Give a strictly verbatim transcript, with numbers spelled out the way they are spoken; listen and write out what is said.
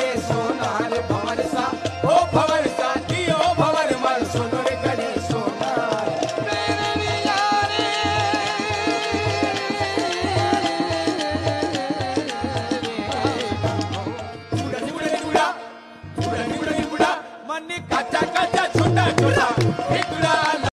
करे सोनार भंवर सा ओ भंवर सा दियो भंवर मल सुनुर करे सोनार मेरे यारे बुड़ा बुड़ा बुड़ा बुड़ा बुड़ा मन काचा काचा छोटा छोटा एक